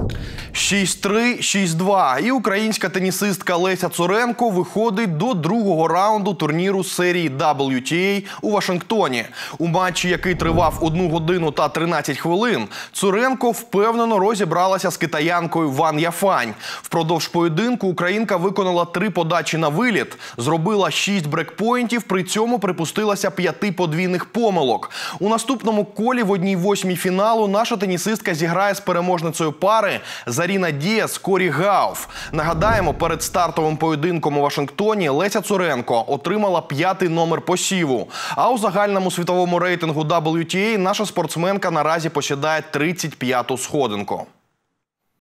6-3, 6-2. І українська тенісистка Леся Цуренко виходить до другого раунду турніру серії WTA у Вашингтоні. У матчі, який тривав 1 годину та 13 хвилин, Цуренко впевнено розібралася з китаянкою Ван Яфань. Впродовж поєдинку українка виконала 3 подачі на виліт, зробила 6 брекпойнтів, при цьому припустилася 5 подвійних помилок. У наступному колі в 1/8 фіналу наша тенісистка зіграє з переможницею пари Заріна Діас Корі Гауф. Нагадаємо, перед стартовим поєдинком у Вашингтоні Леся Цуренко отримала 5-й номер посіву. А у загальному світовому рейтингу WTA наша спортсменка наразі посідає 35-ту сходинку.